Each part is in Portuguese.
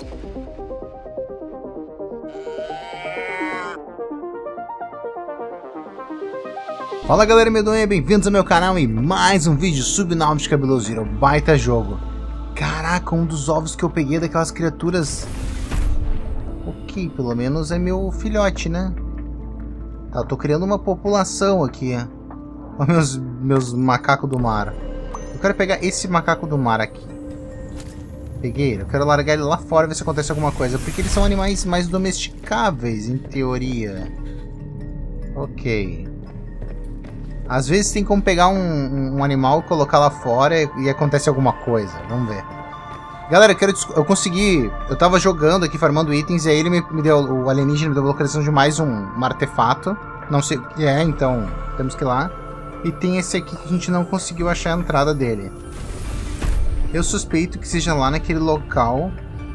Fala galera medonha, bem-vindos ao meu canal e mais um vídeo Subnáutica Below Zero, baita jogo. Caraca, um dos ovos que eu peguei daquelas criaturas... Ok, pelo menos é meu filhote, né? Tá, eu tô criando uma população aqui. Olha meus macacos do mar. Eu quero pegar esse macaco do mar aqui. Peguei ele, eu quero largar ele lá fora, ver se acontece alguma coisa. Porque eles são animais mais domesticáveis, em teoria. Ok. Às vezes tem como pegar um animal, colocar lá fora e acontece alguma coisa. Vamos ver. Galera, eu consegui... Eu tava jogando aqui, farmando itens, e aí ele me deu... O alienígena me deu a localização de mais um artefato. Não sei o que é, então temos que ir lá. E tem esse aqui que a gente não conseguiu achar a entrada dele. Eu suspeito que seja lá naquele local.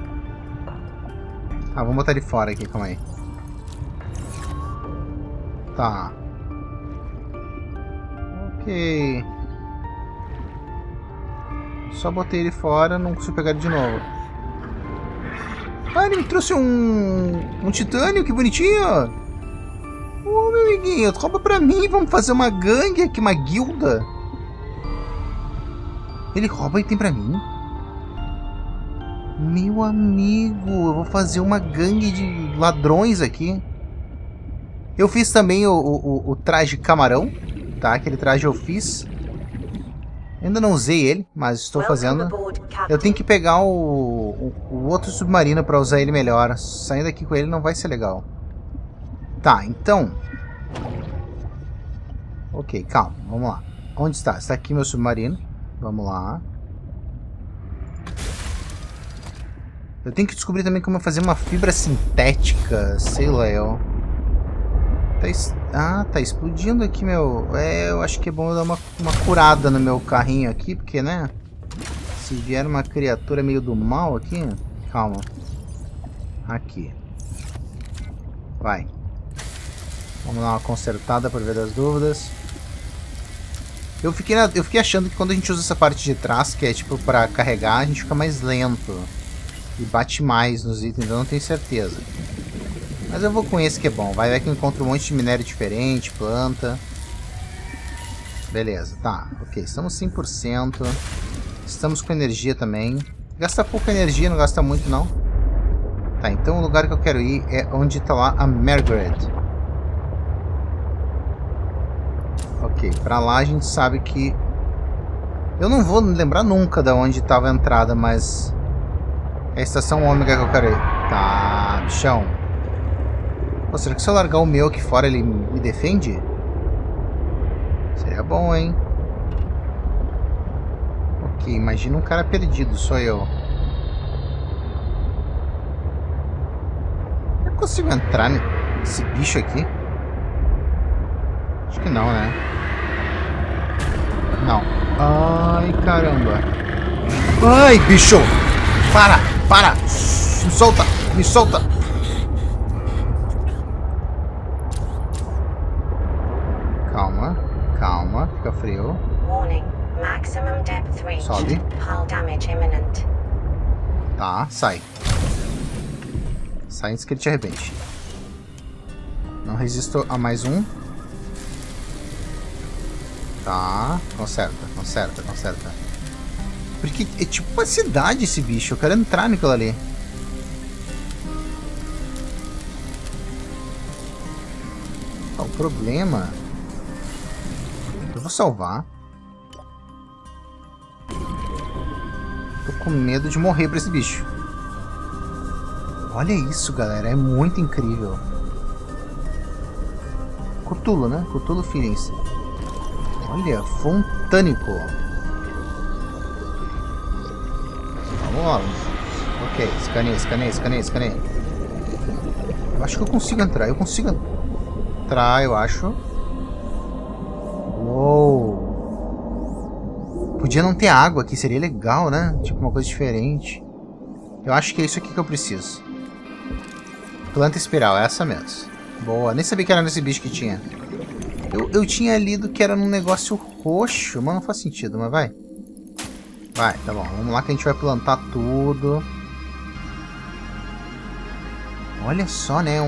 Ah, vamos botar ele fora aqui, calma aí. Tá. Ok. Só botei ele fora, não consigo pegar ele de novo. Ah, ele me trouxe um titânio, que bonitinho. Ô, meu amiguinho, rouba pra mim, vamos fazer uma gangue aqui, uma guilda. Ele rouba item pra mim? Meu amigo, eu vou fazer uma gangue de ladrões aqui. Eu fiz também o traje camarão. Tá, aquele traje eu fiz. Ainda não usei ele, mas estou fazendo. Eu tenho que pegar o outro submarino para usar ele melhor. Saindo daqui com ele não vai ser legal. Tá, então. Ok, calma, vamos lá. Onde está? Está aqui meu submarino. Vamos lá. Eu tenho que descobrir também como fazer uma fibra sintética. Sei lá, eu... tá explodindo aqui, meu... eu acho que é bom eu dar uma curada no meu carrinho aqui, porque, né? Se vier uma criatura meio do mal aqui... Calma. Aqui. Vai. Vamos dar uma consertada por ver das dúvidas. Eu fiquei achando que quando a gente usa essa parte de trás, que é tipo pra carregar, a gente fica mais lento. E bate mais nos itens, eu não tenho certeza. Mas eu vou com esse que é bom. Vai ver que eu encontro um monte de minério diferente, planta. Beleza, tá. Ok, estamos 100%. Estamos com energia também. Gasta pouca energia, não gasta muito não. Tá, então o lugar que eu quero ir é onde tá lá a Margaret. Ok, pra lá a gente sabe que... Eu não vou lembrar nunca de onde estava a entrada, mas... É a estação ômega que eu quero ir. Tá, bichão. Pô, será que se eu largar o meu aqui fora ele me defende? Seria bom, hein? Ok, imagina um cara perdido, sou eu. Eu consigo entrar nesse bicho aqui? Acho que não, né? Não. Ai, caramba. Ai, bicho! Para! Para! Me solta! Me solta! Calma, calma, fica frio. Sobe. Tá, sai. Sai antes que ele te arrebente. Não resisto a mais um. Tá, conserta, conserta, conserta. Porque é tipo uma cidade esse bicho, eu quero entrar naquilo ali. O problema... Eu vou salvar. Tô com medo de morrer pra esse bicho. Olha isso, galera. É muito incrível. Cthulhu, né? Cthulhu Feelings. Olha, Fontânico. Vamos lá. Ok, escaneia, escaneia, escaneia, escaneia. Eu acho que eu consigo entrar. Eu consigo entrar, eu acho. Uou! Podia não ter água aqui, seria legal, né? Tipo uma coisa diferente. Eu acho que é isso aqui que eu preciso. Planta espiral, é essa mesmo. Boa, nem sabia que era nesse bicho que tinha. Eu tinha lido que era num negócio roxo, mas não faz sentido, mas vai. Vai, tá bom. Vamos lá que a gente vai plantar tudo. Olha só, né?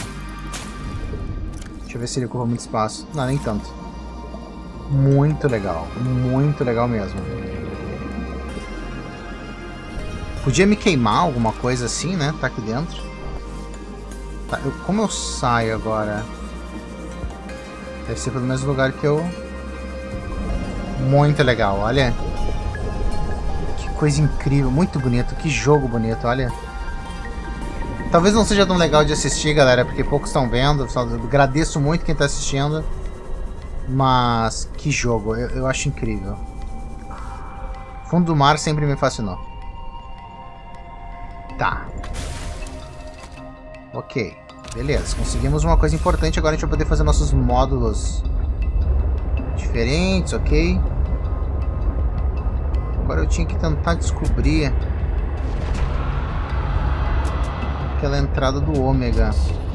Deixa eu ver se ele ocupa muito espaço. Não, nem tanto. Muito legal mesmo. Podia me queimar alguma coisa assim, né? Tá aqui dentro. Tá, como eu saio agora? Deve ser pelo mesmo lugar que eu... Muito legal, olha. Que coisa incrível, muito bonito. Que jogo bonito, olha. Talvez não seja tão legal de assistir, galera, porque poucos estão vendo. Só agradeço muito quem tá assistindo. Mas que jogo, eu acho incrível. Fundo do mar sempre me fascinou. Tá. Ok, beleza. Conseguimos uma coisa importante. Agora a gente vai poder fazer nossos módulos diferentes, ok? Agora eu tinha que tentar descobrir aquela entrada do ômega.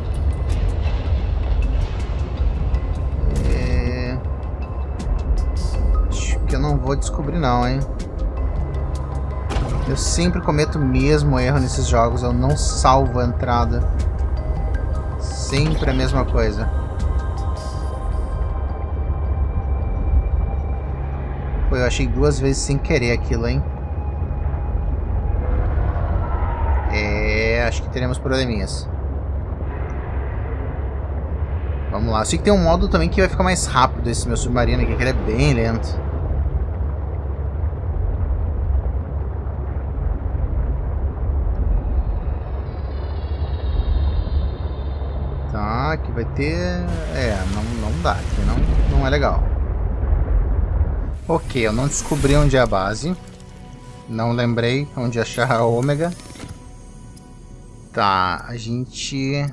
Acho que eu não vou descobrir não, hein? Eu sempre cometo o mesmo erro nesses jogos. Eu não salvo a entrada. Sempre a mesma coisa. Pô, eu achei 2 vezes sem querer aquilo, hein? Acho que teremos probleminhas. Vamos lá. Eu sei que tem um modo também que vai ficar mais rápido esse meu submarino aqui, que ele é bem lento. Tá, aqui vai ter... não dá. Aqui não é legal. Ok, eu não descobri onde é a base. Não lembrei onde achar a ômega. Tá, a gente...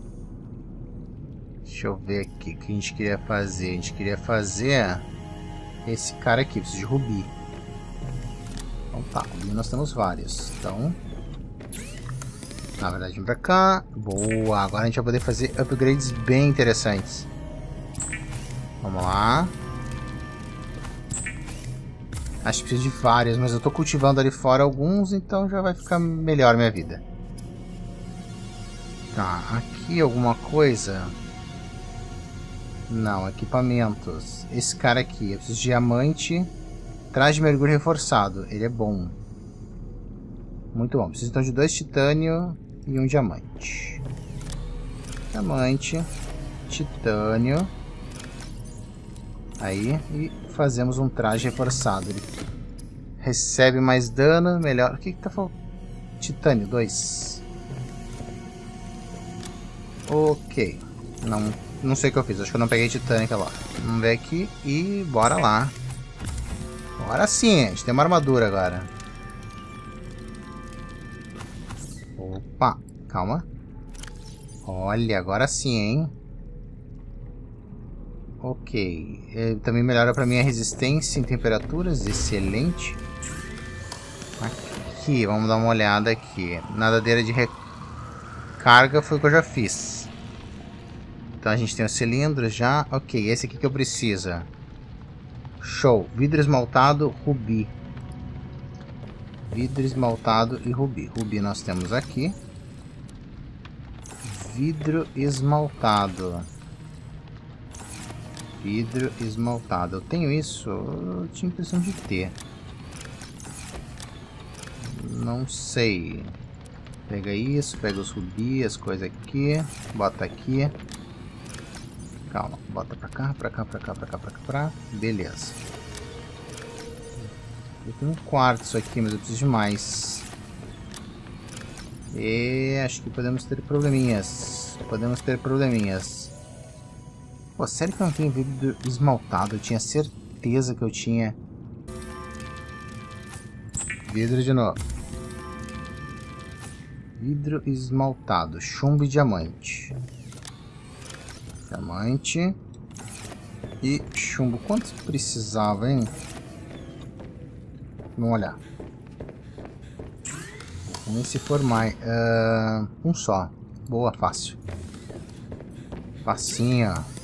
Deixa eu ver aqui o que a gente queria fazer. A gente queria fazer esse cara aqui, preciso de rubi. Então tá, rubi nós temos vários. Então, na verdade, vem pra cá. Boa, agora a gente vai poder fazer upgrades bem interessantes. Vamos lá. Acho que preciso de vários, mas eu tô cultivando ali fora alguns, então já vai ficar melhor a minha vida. Tá, aqui alguma coisa? Não, equipamentos. Esse cara aqui, eu preciso de diamante. Traje de mergulho reforçado, ele é bom. Muito bom, preciso então de 2 titânio e 1 diamante. Diamante, titânio. Aí, e fazemos um traje reforçado. Ele recebe mais dano, melhor. O que tá faltando? Titânio, 2. Ok. Não sei o que eu fiz. Acho que eu não peguei titânio aquela hora. Vamos ver aqui e bora lá. Agora sim, a gente tem uma armadura agora. Opa, calma. Olha, agora sim, hein? Ok. Também melhora pra mim a resistência em temperaturas. Excelente. Aqui, vamos dar uma olhada aqui. Nadadeira de recarga foi o que eu já fiz. Então a gente tem os cilindros já. Ok, esse aqui que eu preciso. Show. Vidro esmaltado, rubi. Vidro esmaltado e rubi. Rubi nós temos aqui. Vidro esmaltado. Vidro esmaltado. Eu tenho isso? Eu tinha a impressão de ter. Não sei. Pega isso, pega os rubi, as coisas aqui. Bota aqui. Calma, bota pra cá, pra cá, pra cá, pra cá, pra cá, pra cá. Beleza. Eu tenho um quartzo aqui, mas eu preciso de mais. E acho que podemos ter probleminhas. Podemos ter probleminhas. Pô, sério que eu não tenho vidro esmaltado? Eu tinha certeza que eu tinha. Vidro de novo. Vidro esmaltado. Chumbo e diamante. Diamante. E chumbo. Quantos precisava, hein? Vamos olhar. Vamos ver se for mais. Um só. Boa, fácil. Facinho, ó.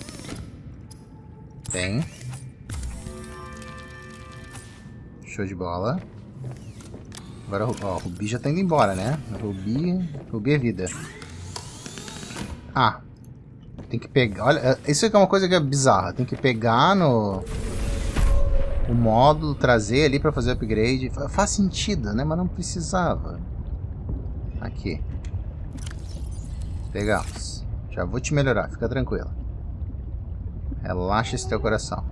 Tem. Show de bola. Agora, ó, o Rubi já tá indo embora, né? Rubi é vida. Ah, tem que pegar... Olha, isso aqui é uma coisa que é bizarra. Tem que pegar no... o módulo, trazer ali pra fazer upgrade. Faz sentido, né? Mas não precisava. Aqui. Pegamos. Já vou te melhorar, fica tranquilo. Relaxa esse teu coração.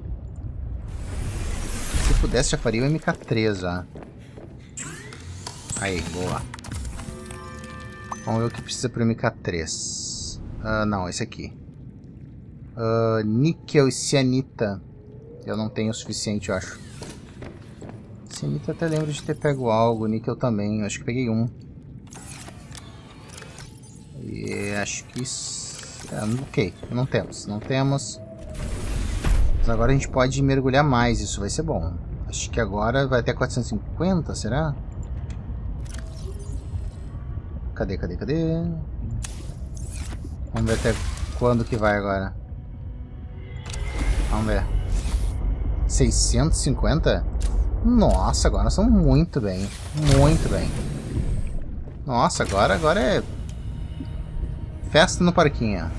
Se pudesse, já faria o MK3 já. Aí, boa. Vamos ver o que precisa pro MK3. Não, esse aqui. Níquel e cianita. Eu não tenho o suficiente, eu acho. Cianita até lembro de ter pego algo. Níquel também, eu acho que peguei um. E acho que... ok, não temos. Não temos. Mas agora a gente pode mergulhar mais, isso vai ser bom. Acho que agora vai até 450, será? Cadê? Vamos ver até quando que vai agora. Vamos ver. 650? Nossa, agora nós estamos muito bem. Muito bem. Nossa, agora é... festa no parquinho.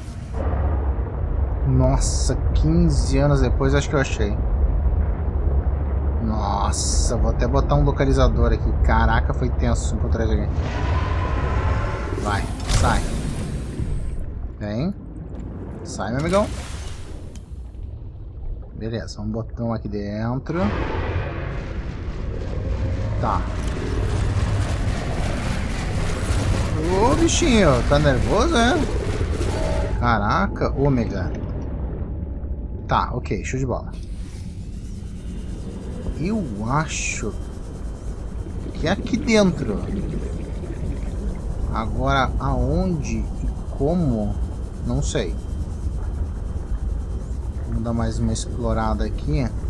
Nossa, 15 anos depois acho que eu achei. Nossa, vou até botar um localizador aqui. Caraca, foi tenso encontrar isso aqui. Vai, sai. Vem. Sai, meu amigão. Beleza, vamos botar um aqui dentro. Tá. Ô, bichinho, tá nervoso, é? Caraca, ômega. Tá, ok, show de bola. Eu acho que é aqui dentro. Agora, aonde e como, não sei. Vamos dar mais uma explorada aqui. Aqui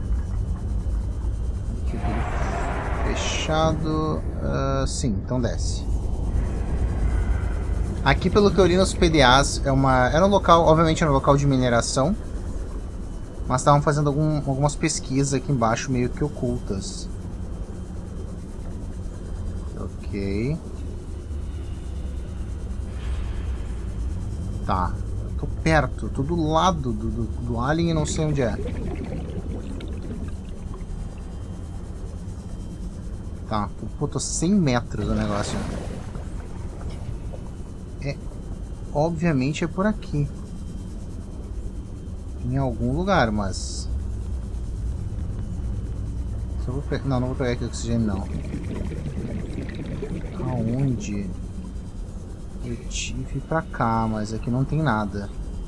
tudo fechado. Sim, então desce. Aqui, pelo que eu li nos PDAs, era um local, obviamente era um local de mineração. Mas estavam fazendo algumas pesquisas aqui embaixo, meio que ocultas. Ok. Tá. Eu tô perto, tô do lado do alien e não sei onde é. Tá. Pô, tô 100 metros do negócio. Obviamente é por aqui. Em algum lugar, mas... Não vou pegar aqui o oxigênio, não. Aonde? Eu tive pra cá, mas aqui não tem nada.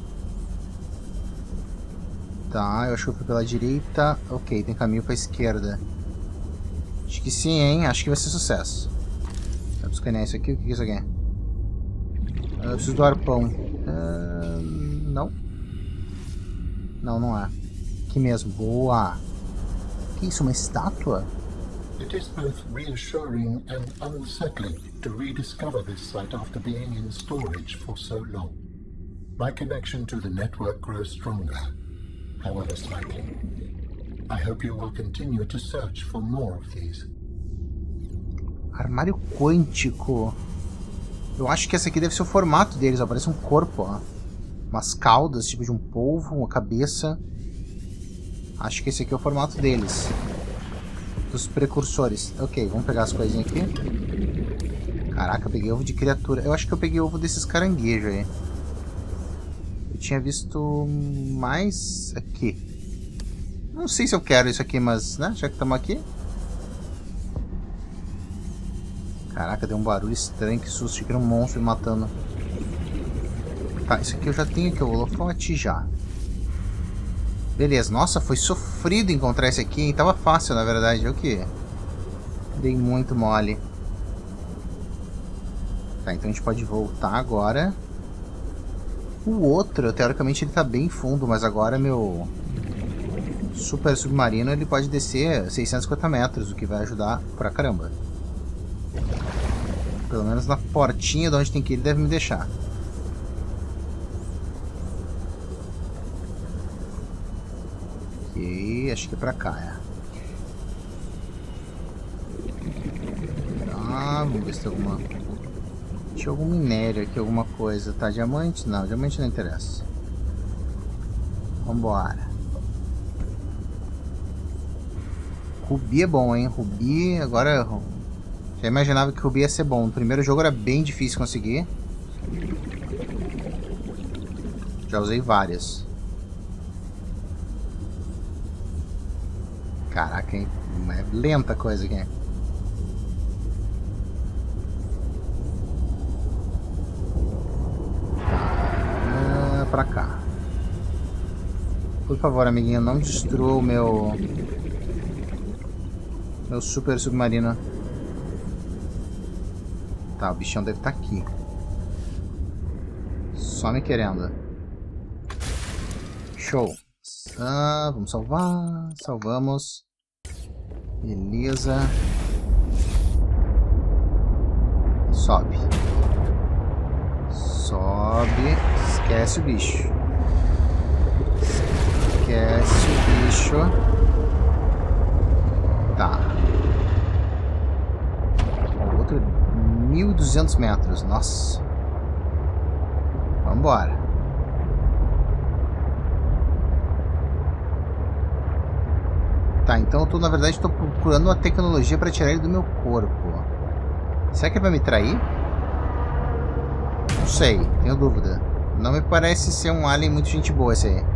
Tá, eu acho que eu fui pela direita. Ok, tem caminho pra esquerda. Acho que sim, hein? Acho que vai ser sucesso. Dá pra escanear isso aqui? O que é isso aqui? Eu preciso do arpão. Não. Não é. Aqui mesmo. Boa. Que isso? Uma estátua? It is both reassuring and unsettling to rediscover this site after being in storage for so long. My connection to the network grows stronger, however slightly. I hope you will continue to search for more of these. Armário quântico. Eu acho que esse aqui deve ser o formato deles, ó. Parece um corpo, ó. Umas caudas, tipo de um polvo, uma cabeça. Acho que esse aqui é o formato deles. Dos precursores. Ok, vamos pegar as coisinhas aqui. Caraca, eu peguei ovo de criatura. Eu acho que eu peguei ovo desses caranguejos aí. Eu tinha visto mais aqui. Não sei se eu quero isso aqui, mas, né, já que estamos aqui. Caraca, deu um barulho estranho, que susto. Achei que era um monstro me matando. Tá, isso aqui eu já tenho aqui, o holofote já. Beleza, nossa, foi sofrido encontrar esse aqui, hein? Tava fácil, na verdade, o que? Dei muito mole. Tá, então a gente pode voltar agora. O outro, teoricamente, ele tá bem fundo, mas agora meu super submarino, ele pode descer 650 metros, o que vai ajudar pra caramba. Pelo menos na portinha de onde tem que ir, ele deve me deixar. Ok, acho que é pra cá, é. Tá, vamos ver se tem alguma Tinha algum minério aqui, alguma coisa. Tá, diamante? Não, diamante não interessa. Vambora. Rubi é bom, hein? Rubi, agora... Já imaginava que Rubi ia ser bom. No primeiro jogo era bem difícil conseguir. Já usei várias. Caraca, hein? É lenta a coisa aqui. Tá. Pra cá. Por favor, amiguinho, não destrua o meu super submarino. Tá, o bichão deve estar aqui. Só me querendo. Show. Vamos salvar. Salvamos. Beleza. Sobe. Sobe. Esquece o bicho. Esquece o bicho. Tá. O outro 1.200 metros. Nossa. Vambora. Tá, então eu tô, na verdade, tô procurando uma tecnologia para tirar ele do meu corpo. Será que ele vai me trair? Não sei, tenho dúvida. Não me parece ser um alien muito gente boa esse aí.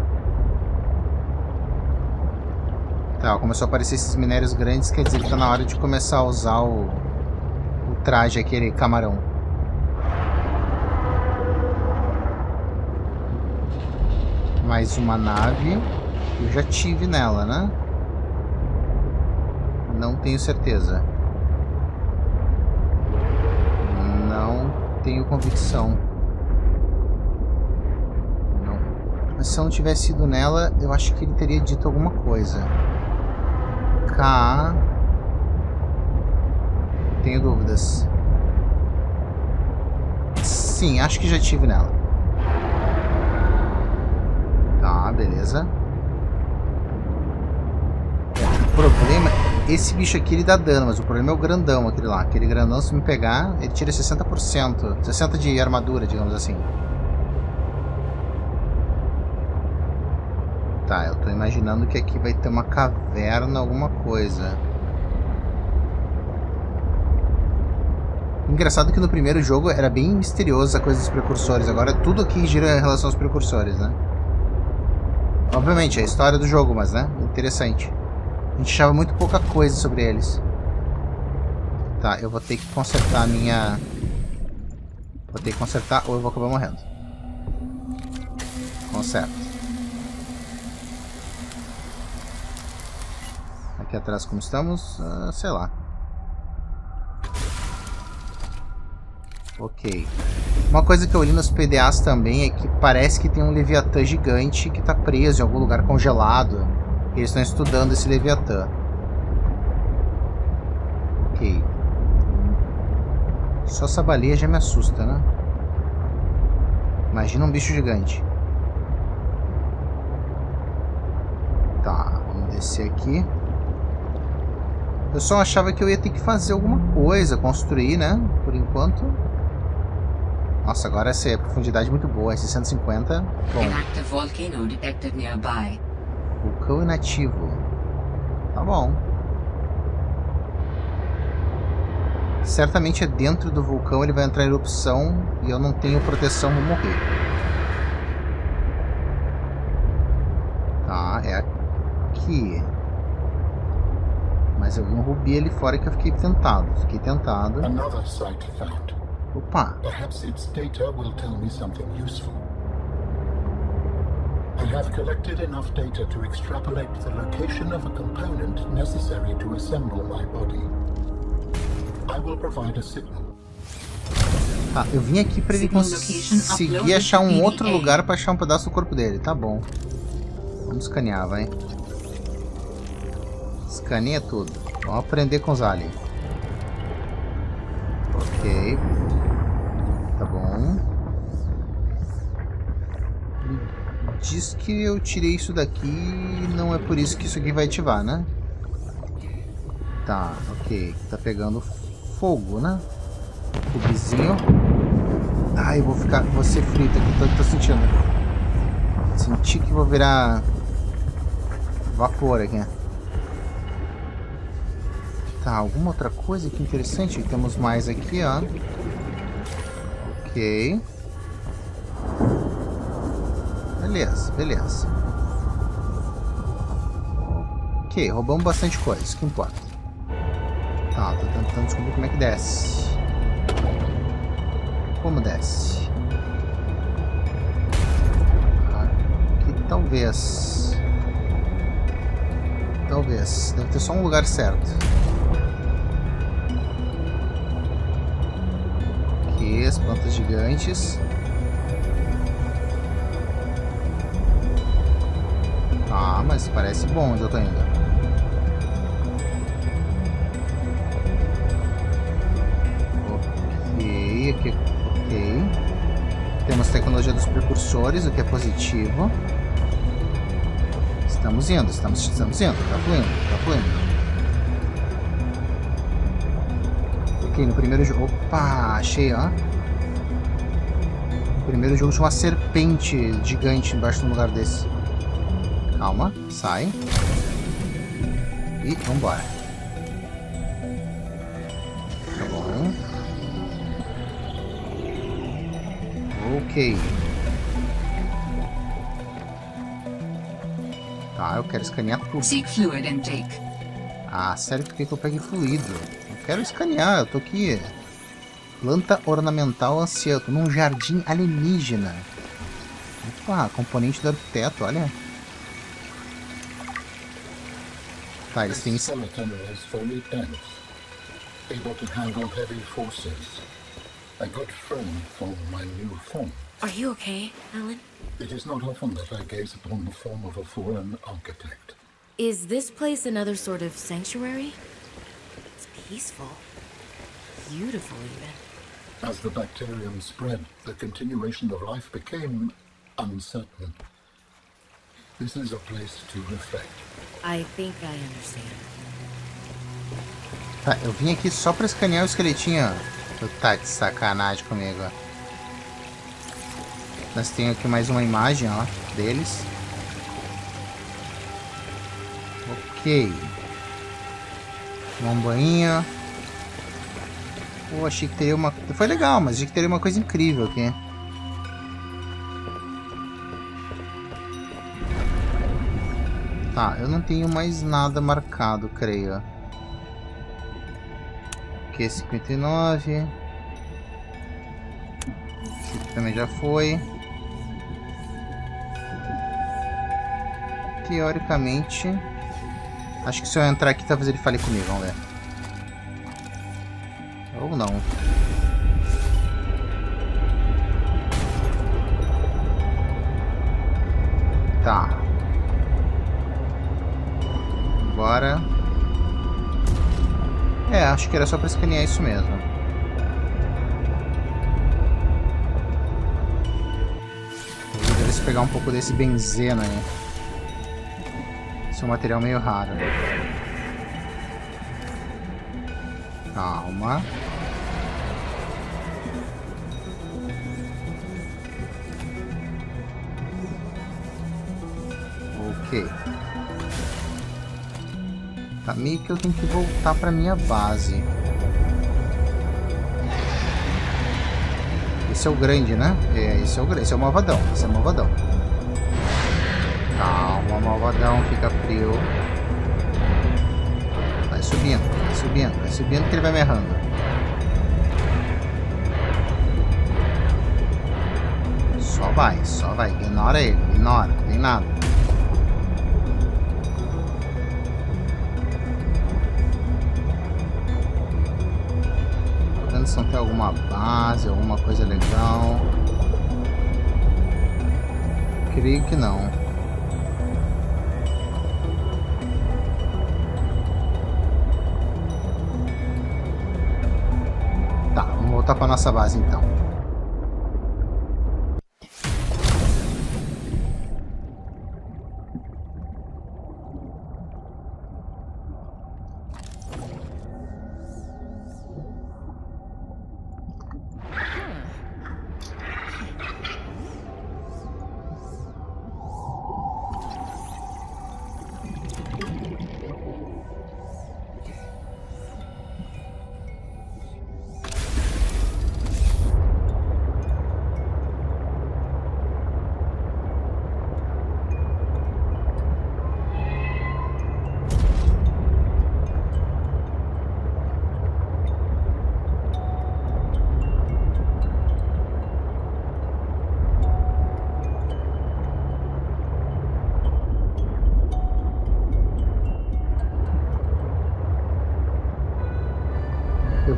Tá, começou a aparecer esses minérios grandes, quer dizer que tá na hora de começar a usar o traje, aquele camarão. Mais uma nave. Eu já tive nela, né? Não tenho certeza. Não tenho convicção. Não. Mas se eu não tivesse ido nela, eu acho que ele teria dito alguma coisa. K. Tenho dúvidas. Sim, acho que já tive nela. Tá, beleza. O problema, esse bicho aqui ele dá dano, mas o problema é o grandão, aquele lá. Aquele grandão, se me pegar, ele tira 60%. 60% de armadura, digamos assim. Tá, eu tô imaginando que aqui vai ter uma caverna, alguma coisa. Engraçado que no primeiro jogo era bem misteriosa a coisa dos precursores. Agora tudo aqui gira em relação aos precursores, né? Obviamente, é a história do jogo, mas, né? Interessante. A gente achava muito pouca coisa sobre eles. Tá, eu vou ter que consertar a minha... Vou ter que consertar ou eu vou acabar morrendo. Conserta. Aqui atrás como estamos? Sei lá. Ok. Uma coisa que eu li nos PDAs também é que parece que tem um Leviatã gigante que está preso em algum lugar congelado. E eles estão estudando esse Leviatã. Ok. Só essa baleia já me assusta, né? Imagina um bicho gigante. Tá, vamos descer aqui. Eu só achava que eu ia ter que fazer alguma coisa, construir, né? Por enquanto. Nossa, agora essa é profundidade muito boa, é 650. Bom. Vulcão inativo. Tá bom. Certamente é dentro do vulcão, ele vai entrar em erupção e eu não tenho proteção, vou morrer. Tá, é aqui. Mas eu vi um rubi ali fora que eu fiquei tentado. Opa. Perhaps its data will tell me something useful. I have collected enough data to extrapolate the location of a component necessary to assemble my body. I will provide a signal. Tá, eu vim aqui pra ele conseguir achar um outro lugar pra achar um pedaço do corpo dele. Tá bom. Vamos escanear, vai. Escaneia tudo. Vamos aprender com os aliens. Ok. Tá bom. Diz que eu tirei isso daqui, não é por isso que isso aqui vai ativar, né? Tá, ok. Tá pegando fogo, né? Cubizinho. Ai, vou ser frito aqui, tô sentindo. Senti que vou virar vapor aqui. Tá, alguma outra coisa que interessante? Temos mais aqui, ó. Ok. Beleza, beleza. Ok, roubamos bastante coisa, isso que importa. Tá, tô tentando descobrir como é que desce. Como desce? Aqui talvez. Talvez. Deve ter só um lugar certo. Aqui, as plantas gigantes. Ah, mas parece bom onde eu tô indo. Ok, aqui, ok. Temos tecnologia dos precursores, o que é positivo. Estamos indo, estamos indo. Tá fluindo, tá fluindo. Ok, no primeiro jogo... Opa, achei, ó. No primeiro jogo tinha uma serpente gigante embaixo de um lugar desse. Calma, sai. E vambora. Tá bom. Ok. Tá, eu quero escanear tudo. Seek fluid intake. Ah, sério, por que eu peguei fluido? Eu quero escanear, eu tô aqui. Planta ornamental anciã, eu tô num jardim alienígena. Opa, componente do arquiteto, olha. Tá, eles têm... This skeleton is very dense, able to handle heavy forces. A good friend for my new form. Are you okay, Alan? It is not often that I gaze upon the form of a fallen architect. Is this place another sort of sanctuary? It's peaceful. Beautiful, even. As the bacterium spread, the continuation of life became uncertain. This is a place to reflect. I think I understand. Tá, eu vim aqui só pra escanear o esqueletinho, ó. Tu tá de sacanagem comigo, ó. Nós temos aqui mais uma imagem, ó, deles. Ok. Uma banhinha. Pô, achei que teria uma... Foi legal, mas achei que teria uma coisa incrível aqui. Tá, eu não tenho mais nada marcado, creio. Aqui é 59. Esse aqui também já foi. Teoricamente, acho que se eu entrar aqui, talvez ele fale comigo, vamos ver. Ou não. Tá. Bora. É, acho que era só pra escanear isso mesmo. Vou ver se pegar um pouco desse benzeno aí. Esse é um material meio raro. Calma. Ok. Tá meio que eu tenho que voltar pra minha base. Esse é o grande, né? É, esse é o grande. Esse é o malvadão. Esse é o malvadão. Calma, malvadão. Fica frio. Vai subindo, vai subindo, vai subindo que ele vai me errando. Só vai. Ignora ele. Ignora, não tem nada. Tô vendo se não tem alguma base, alguma coisa legal. Creio que não. Tá, vamos voltar para nossa base então.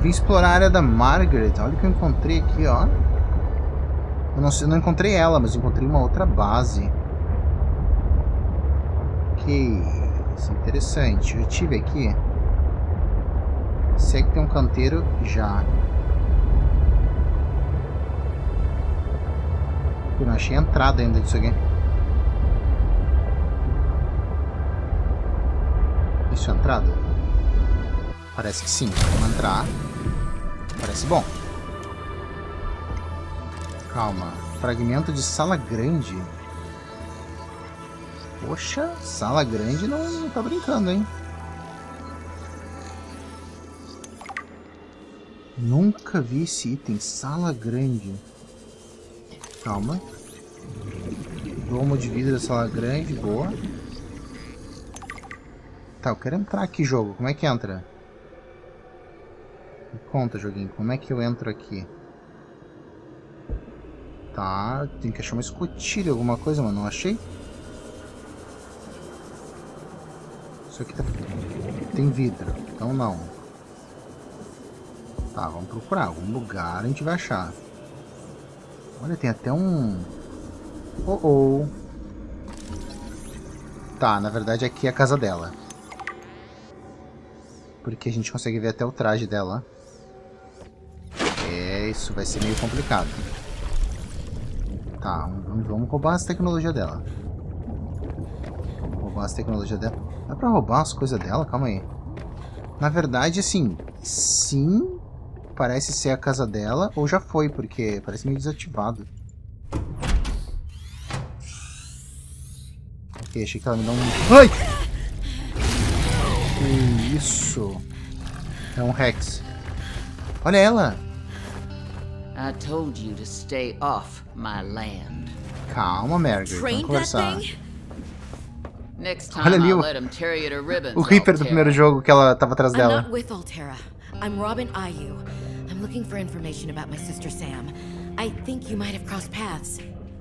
vim explorar a área da Margaret. Olha o que eu encontrei aqui, ó. Eu não encontrei ela, mas encontrei uma outra base. Ok. Isso é interessante. Já tive aqui. Sei que tem um canteiro já. Eu não achei a entrada ainda disso aqui. Isso é a entrada? Parece que sim. Vamos entrar. Parece bom. Calma. Fragmento de sala grande. Poxa, sala grande não tá brincando, hein? Nunca vi esse item. Sala grande. Calma. Domo de vidro da sala grande. Boa. Tá, eu quero entrar aqui, jogo. Como é que entra? Me conta, joguinho. Como é que eu entro aqui? Tá, tem que achar uma escotilha, alguma coisa, mas não achei. Isso aqui tá... tem vidro, então não. Tá, vamos procurar. Algum lugar a gente vai achar. Olha, tem até um... Oh. Tá, na verdade aqui é a casa dela. Porque a gente consegue ver até o traje dela. Isso vai ser meio complicado. Tá, vamos roubar as tecnologias dela. Vamos roubar as tecnologias dela. Dá pra roubar as coisas dela? Calma aí. Na verdade, assim, sim, parece ser a casa dela, ou já foi, porque parece meio desativado. Ok, achei que ela me dá um... Ai! Que isso? É um Rex. Olha ela! I told you to stay off my land. Calma, Margaret. Vamos conversar. Next Olha time ali I'll let him tear you to ribbons. o Reaper do primeiro jogo que ela tava atrás I'm dela. not with Altera. I'm Robin Ayu. I'm looking for information about my sister Sam. I think you might have crossed paths.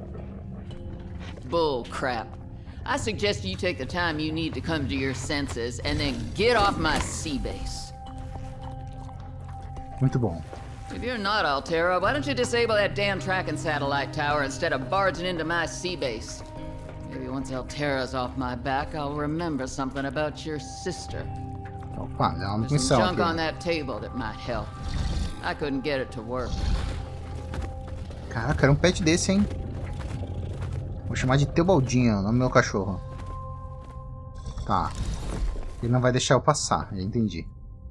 Bull crap. I suggest you take the time you need to come to your senses and then get off my sea base. Muito bom. If you're not Altera, why don't you disable that damn tracking satellite tower instead of barging into my sea base? Maybe once Altera's off my back, I'll remember something about your sister. Opa, dá uma There's some missão junk on aqui. that table that might help. I couldn't get it to work. Caraca, era um pet desse, hein? Vou chamar de Teobaldinho, o nome do meu cachorro. Tá. Ele não vai deixar eu passar, já entendi.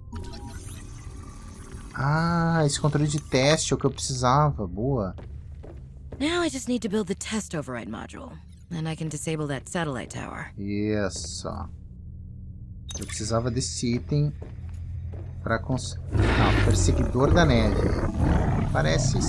Ah, esse controle de teste é o que eu precisava. Boa. Now I just need to build the test override module. Then I can disable that satellite tower. Isso. Eu precisava desse item para conseguir... Ah, perseguidor da neve. Parece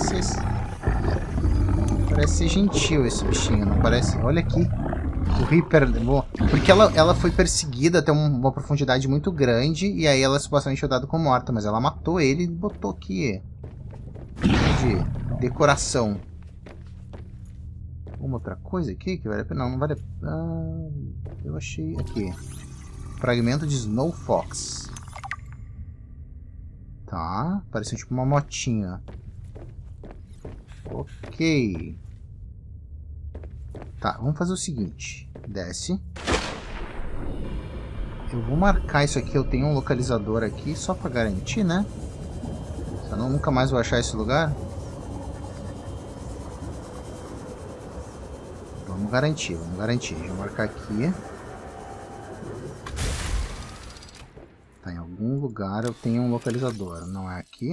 ser gentil esse bichinho, não parece? Olha aqui. O Reaper... Porque ela foi perseguida até uma profundidade muito grande e aí ela supostamente foi dada como morta, mas ela matou ele e botou aqui de decoração. Uma outra coisa aqui que vale a pena? Não vale a pena. Eu achei aqui. Fragmento de Snow Fox. Tá, pareceu tipo uma motinha. Ok. Tá, vamos fazer o seguinte. Desce. Eu vou marcar isso aqui. Eu tenho um localizador aqui só pra garantir, né? Senão eu nunca mais vou achar esse lugar. Vamos garantir, vamos garantir. Deixa eu marcar aqui. Tá, em algum lugar eu tenho um localizador. Não é aqui.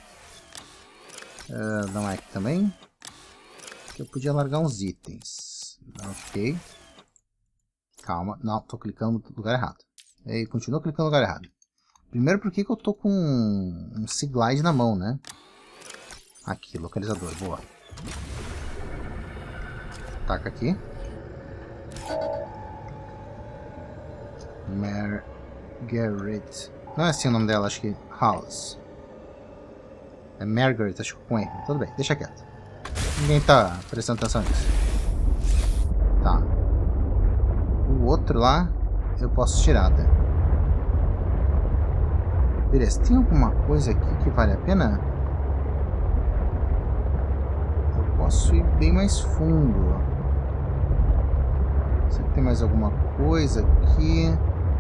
Não é aqui também. Aqui eu podia largar uns itens. Ok. Calma. Não, tô clicando no lugar errado. E aí, continuo clicando no lugar errado. Primeiro, por que eu tô com um Seaglide na mão, né? Aqui, localizador. Boa. Taca aqui. Margaret. Não é assim o nome dela, acho que House. É Margaret, acho que com E. Tudo bem, deixa quieto. Ninguém tá prestando atenção nisso. Tá. O outro lá eu posso tirar, tá? Beleza, tem alguma coisa aqui que vale a pena? Eu posso ir bem mais fundo. Será que tem mais alguma coisa aqui?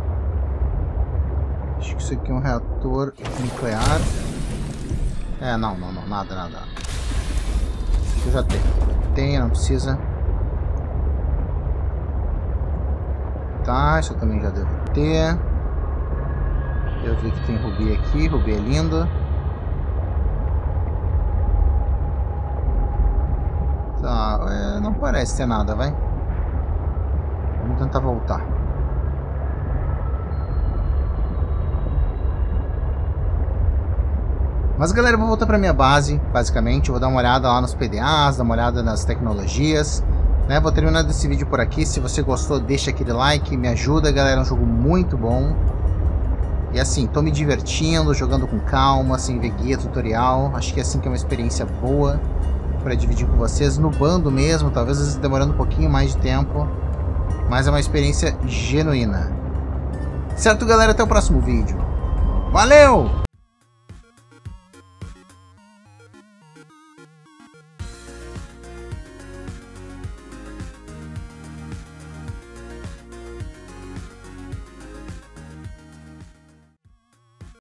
Acho que isso aqui é um reator nuclear. É, não, nada. Isso aqui eu já tenho. Não precisa. Tá, isso eu também já devo ter. Eu vi que tem rubi aqui, rubi é lindo. Tá, não parece ter nada, vai. Vamos tentar voltar. Mas galera, eu vou voltar pra minha base, basicamente. Eu vou dar uma olhada lá nos PDAs, dar uma olhada nas tecnologias, né? Vou terminando esse vídeo por aqui. Se você gostou, deixa aquele like, me ajuda, galera. É um jogo muito bom. E assim, tô me divertindo, jogando com calma, sem ver guia, tutorial. Acho que assim que é uma experiência boa pra dividir com vocês, no bando mesmo, talvez às vezes demorando um pouquinho mais de tempo. Mas é uma experiência genuína. Certo, galera? Até o próximo vídeo. Valeu!